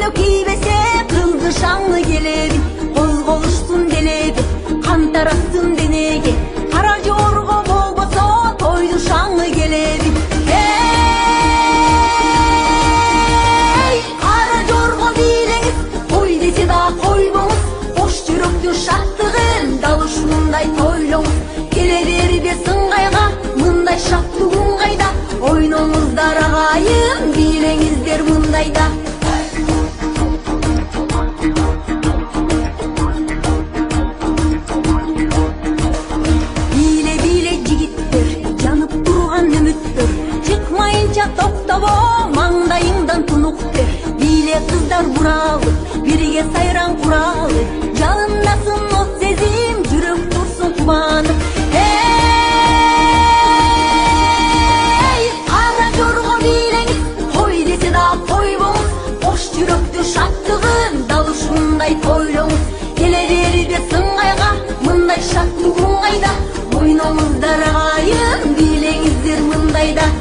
koyluk giybese kızdı şanlı gelebi, kozgoluşsun delebi, kan taratsın denege, kara jorgo bolboso toydu şanlı gelebi. Hey, kara jorgo bileğiz, toy dese da koyboңuz, boş жүрөктү шаттыгын дал ушундай тойлоңуз. Келе берби сыңгайга, мындай шаттуу күн кайда, ойноңуздар агайын, бийлеңиздер мындайда. Бийле жигиттер, жанып турган үмүттөр, чыкмайынча токтобо маңдайыңдан тунук тер. Бийле кыздар буралы, бирге сайран куралы, жалындасын от сезим, жүрөк турсун кубанып. Эй, кара жорго бийлеңиз, той десе да койбоңуз, бош жүрөктү шаттыгын дал ушундай тойлоңуз. Келе берби сыңгайга, мындай шаттуу күн кайда, ойноңуздар агайын, бийлеңиздер мындайда.